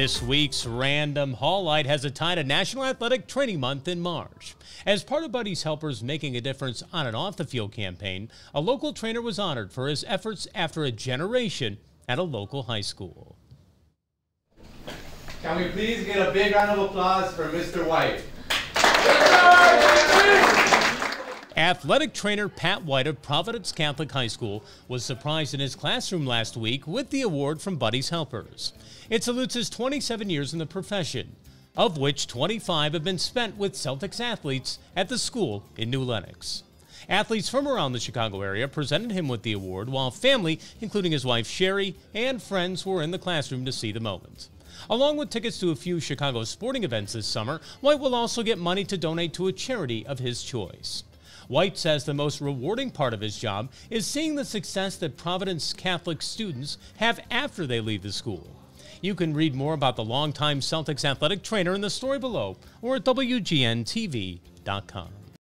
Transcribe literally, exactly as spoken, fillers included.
This week's Random Hawlight has a tie to National Athletic Training Month in March. As part of Buddy's Helpers Making a Difference on and off the field campaign, a local trainer was honored for his efforts after a generation at a local high school. Can we please get a big round of applause for Mister White? Athletic trainer Pat White of Providence Catholic High School was surprised in his classroom last week with the award from Buddy's Helpers. It salutes his twenty-seven years in the profession, of which twenty-five have been spent with Celtics athletes at the school in New Lenox. Athletes from around the Chicago area presented him with the award, while family, including his wife Sherry, and friends were in the classroom to see the moment. Along with tickets to a few Chicago sporting events this summer, White will also get money to donate to a charity of his choice. White says the most rewarding part of his job is seeing the success that Providence Catholic students have after they leave the school. You can read more about the longtime Celtics athletic trainer in the story below or at W G N T V dot com.